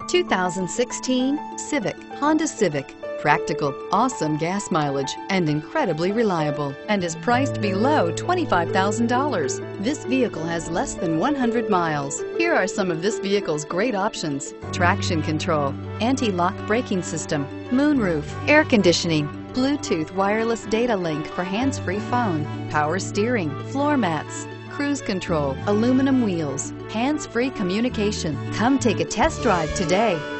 2016 Civic, Honda Civic. Practical, awesome gas mileage, and incredibly reliable, and is priced below $25,000. This vehicle has less than 100 miles. Here are some of this vehicle's great options: traction control, anti-lock braking system, moonroof, air conditioning, Bluetooth wireless data link for hands-free phone, power steering, floor mats, cruise control, aluminum wheels, hands-free communication. Come take a test drive today.